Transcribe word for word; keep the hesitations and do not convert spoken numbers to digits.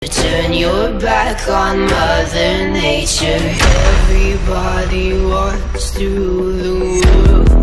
Turn your back on Mother Nature. Everybody wants to rule the world.